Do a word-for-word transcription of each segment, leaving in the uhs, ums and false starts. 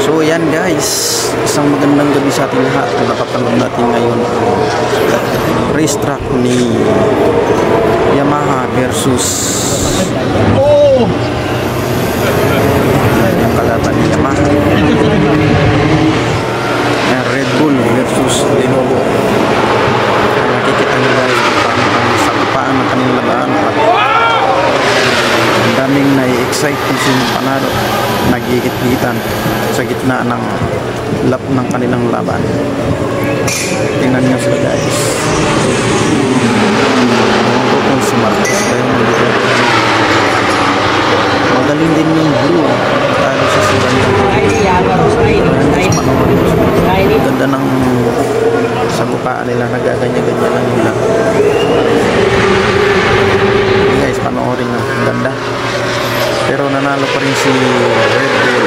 So yan guys, isang magandang gabi sa ating lahat. Napapanood natin ngayon race track ni Yamaha versus oh! Yung kalaban ni Yamaha. Yan, Red Bull versus Lenovo. Nakikita nyo guys paano ang sakupaan ng kanilang laban at ang daming nai-excite kung sino panalo. Nagigit-gitan sa gitna ng lap ng kanilang laban. Tingnan nyo sila guys. Kung si Marcos tayo nandito. Magaling din yung blue. Talo sa silang ganda ng sagupaan nila. Nagaganya-ganya lang nila. Okay guys, panoorin na. Ang ganda. Pero nanalo pa rin si Red Bull.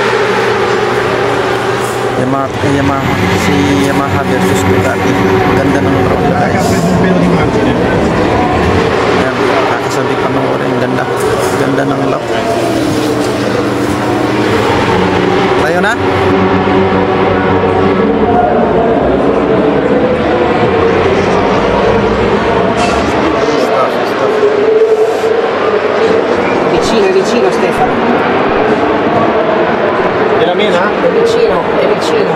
Yamaha, Yamaha, si Yamaha versus Ducati. Ganda ng road guys. Yan, kakasabi panoorin. Ganda. Ganda ng lap. Tayo na? Vicino, vicino Stefano. È la mena? È vicino, è vicino.